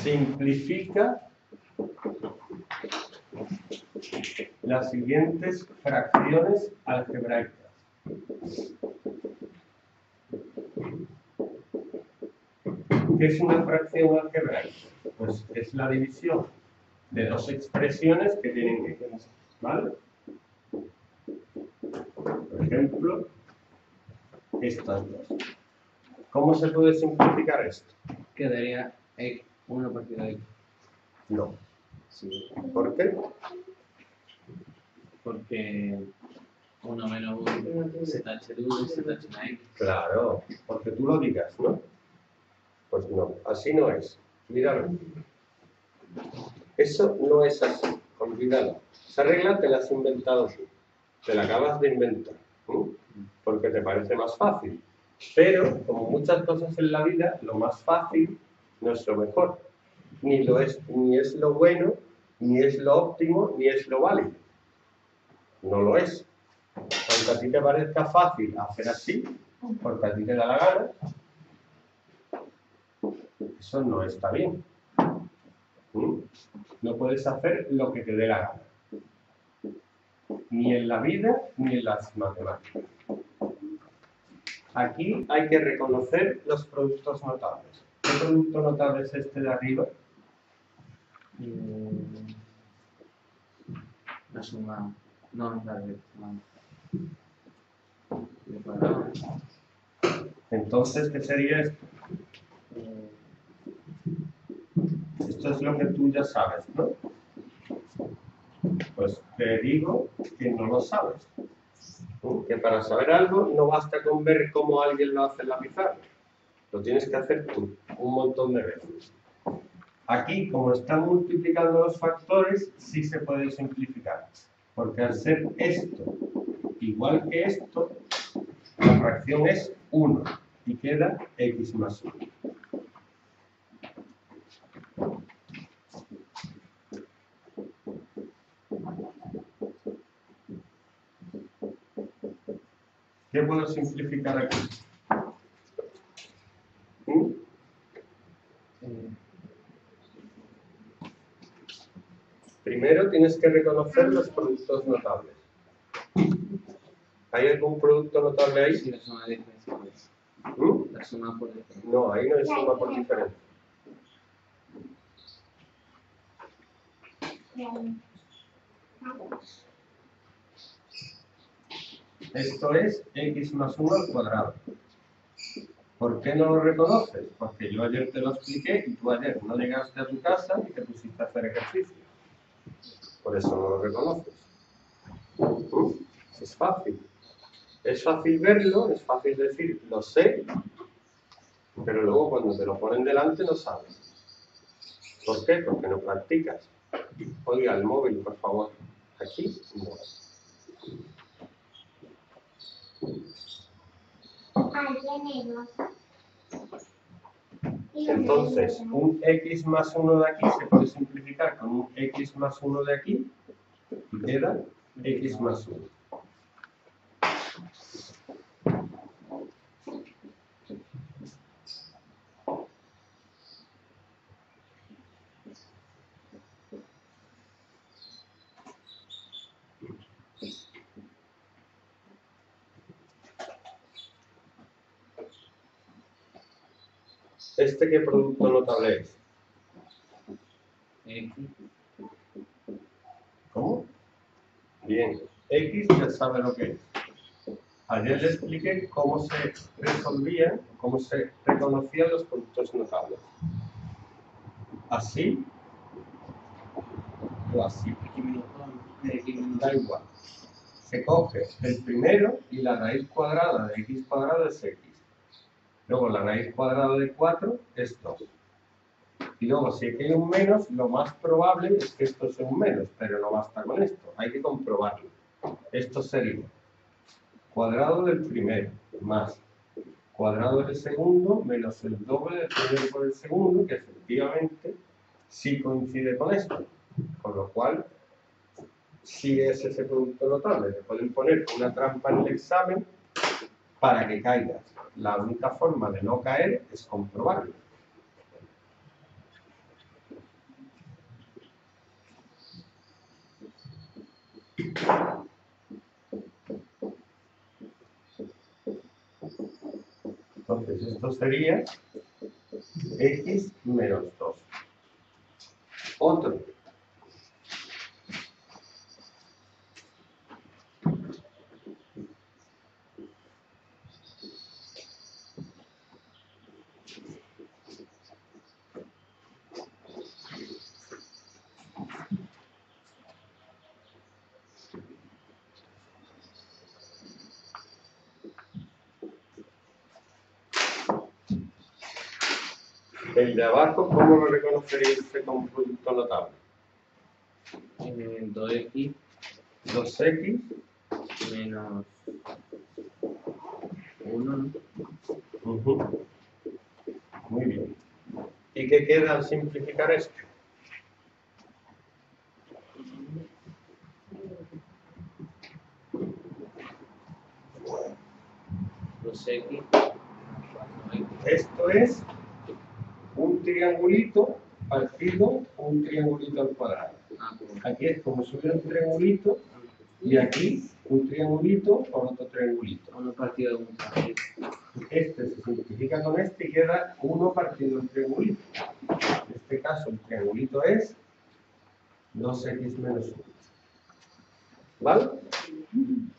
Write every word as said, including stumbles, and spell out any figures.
simplifica las siguientes fracciones algebraicas. ¿Qué es una fracción algebraica? Pues es la división de dos expresiones que tienen x, ¿vale? Por ejemplo, estas dos. ¿Cómo se puede simplificar esto? Quedaría x, uno partido de x. No. Sí, ¿Por qué? porque uno menos uno se tacha el uno y se tacha una x. Claro, porque tú lo digas, ¿no? Pues no, así no es. Míralo. Eso no es así, olvídalo. Esa regla te la has inventado tú, te la acabas de inventar, ¿sí? Porque te parece más fácil. Pero, como muchas cosas en la vida, lo más fácil no es lo mejor. Ni, lo es, ni es lo bueno, ni es lo óptimo, ni es lo válido. No lo es. Aunque a ti te parezca fácil hacer así, porque a ti te da la gana, eso no está bien. ¿Mm? No puedes hacer lo que te dé la gana. Ni en la vida, ni en las matemáticas. Aquí hay que reconocer los productos notables. ¿Qué producto notable es este de arriba? Mm, La suma, no, la de de cuadrado. Entonces, ¿qué sería esto? Eh, Esto es lo que tú ya sabes, ¿no? Pues te digo que no lo sabes. ¿Mm? Que para saber algo no basta con ver cómo alguien lo hace en la pizarra. Lo tienes que hacer tú, un montón de veces. Aquí, como están multiplicando los factores, sí se puede simplificar. Porque al ser esto igual que esto, la fracción es uno y queda x más uno. ¿Qué puedo simplificar aquí? ¿Mm? eh, Primero tienes que reconocer los productos notables. ¿Hay algún producto notable ahí? sí, la suma de diferenciales. ¿Mm? La suma por diferencia. No, ahí no hay suma por diferencia. Esto es x más uno al cuadrado. ¿Por qué no lo reconoces? Porque yo ayer te lo expliqué y tú ayer no llegaste a tu casa y te pusiste a hacer ejercicio. Por eso no lo reconoces. ¿Mm? Es fácil. Es fácil verlo, es fácil decir, lo sé, pero luego cuando te lo ponen delante no sabes. ¿Por qué? Porque no practicas. Oiga, el móvil, por favor. Aquí no. Entonces, un x más uno de aquí se puede simplificar con un x más uno de aquí y queda x más uno. ¿Este qué producto notable es? X. ¿Cómo? Bien, x ya sabe lo que es. Ayer le expliqué cómo se resolvían, cómo se reconocían los productos notables. Así o así. Da igual. Se coge el primero y la raíz cuadrada de x cuadrado es x. Luego la raíz cuadrada de cuatro es dos. Y luego, si aquí hay un menos, lo más probable es que esto sea un menos, pero no basta con esto, hay que comprobarlo. Esto sería cuadrado del primero más cuadrado del segundo menos el doble del primero por el segundo, que efectivamente sí coincide con esto. Con lo cual, sí es ese producto notable. Te pueden poner una trampa en el examen para que caigas. La única forma de no caer es comprobarlo. Entonces esto sería x menos dos. Otro. El de abajo, ¿cómo lo reconoceréis este conjunto notable? Eh, dos x dos x menos uno, ¿no? Uh-huh. Muy bien. ¿Y qué queda al simplificar esto? dos x. Esto es un triangulito partido un triangulito al cuadrado. Ah, pues, Aquí es como si hubiera un triangulito y aquí un triangulito con otro triangulito. uno partido de un partido. Este se simplifica con este y queda uno partido del triangulito. En este caso el triangulito es dos x menos uno. ¿Vale?